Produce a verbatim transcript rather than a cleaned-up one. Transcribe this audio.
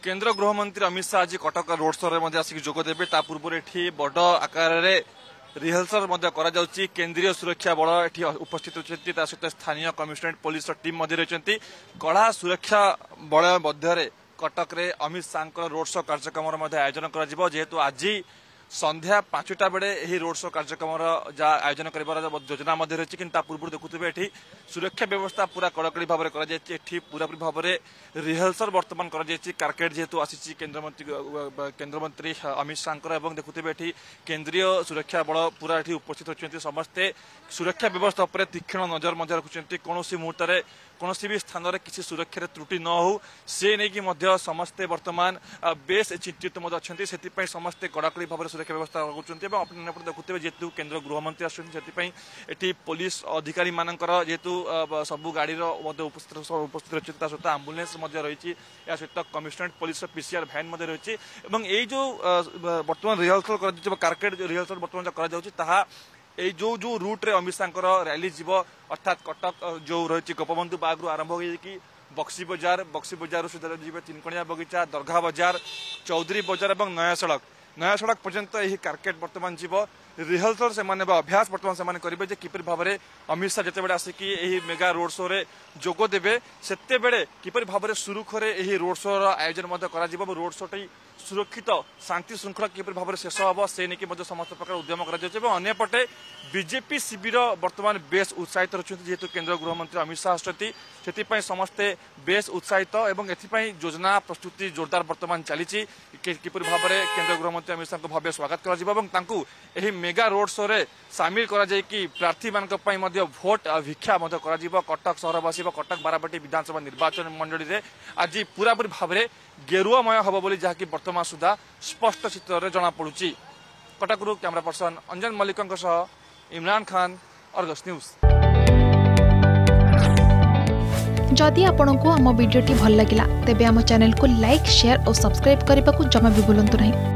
केन्द्र गृहमंत्री अमित शाह आज कटक रोड शो रे आसिक जोगदेवे ता पूर्व एठी बड़ आकार रिहर्सल केन्द्रीय सुरक्षा बल एठी उपस्थित होती सहित स्थानीय कमिशनरेट पुलिस टीम रही कड़ा सुरक्षा बल मध्य कटक रे अमित शाह रोड शो कार्यक्रम आयोजन कर जेहेतु आज संध्या पांचटा बेले यही रोड शो कार्यक्रम आयोजन कर योजना रही कि पूर्व देखुए ये सुरक्षा व्यवस्था पूरा कड़कड़ी भाव में पूरापूरी भाव में रिहर्सल बर्तमान कारकेट जेहेतु आसी केन्द्रमंत्री केन्द्रमंत्री अमित शाह और देखुए ये केन्द्रीय सुरक्षा बल पूरा ये उपस्थित होती समस्ते सुरक्षा व्यवस्था पर तीक्ष्ण नजर रखुच्च कौन मुहूर्त कौन भी स्थान में किसी सुरक्षा त्रुटि न हो से नहीं समस्ते वर्तमान बेस चिंतित अच्छा से समस्ते कड़ाकड़ी भाव में सुरक्षा व्यवस्था रखुच्च देखुए जेहेतु केन्द्र गृहमंत्री आसती पुलिस अधिकारी मानकर जेहेतु सबू गाड़ी उपस्थित उपस्थित रही सहित आम्बुलेंस रही सहित कमिशनरेट पुलिस पीसीआर भैन रही है जो बर्तमान रिहर्सल कर कारकेट रिहर्सल बर्तमान कर ये जो जो रूट रे अमित शाह रैली जीव अर्थात कटक जो रही गोपबंधु बाग आरंभ होगी बक्सी बजार बक्सी बजार सीधा जी तीनकणिया बगीचा दरगाह बजार चौधरी बजार और नया सड़क नया सड़क पर्यंत यही कारकेट बर्तमान जीव रिहर्सल से माने अभ्यास बर्तमान से करेंगे जे किपर भाव में अमित शाह जिते आसिक यही मेगा रोड शो रे जोग देवे सेते बेले किपर भाव में सुरुखुरे यही रोड शो आयोजन कर रोड शो टी सुरक्षित शांति श्रृंखला किपर भाव में शेष हम से नहीं समस्त प्रकार उद्यम करपटे बीजेपी शिविर बर्तमान बेस उत्साहित रही जेहेतु केन्द्र गृहमंत्री अमित शाह आसती से समस्ते बेस उत्साहित और एथपाई योजना प्रस्तुति जोरदार बर्तमान चली किपर भाव में केन्द्र गृहमंत्री अमित शाह भव्य स्वागत कर मेगा रोड शो रे सामिल करा जाय कि प्रार्थी मानक पई मध्य भोट भिक्षा मध्य करा जीव कटक सहरवासी कटक बारापटी विधानसभा निर्वाचन मंडली रे आज पूरापूरी भाव में गेरुआमय हम बोली जहाँकि वर्तमान सुधा स्पष्ट चित्र रे जना पड़ुची। कटक रु कैमरा पर्सन अंजन मल्लिक सह इमरान खान अर्गस न्यूज। जदि आपंक आम भिडी भल लगा तेब आम चैनल को लाइक शेयर और सब्सक्राइब करने को जमा भी भूलु नहीं।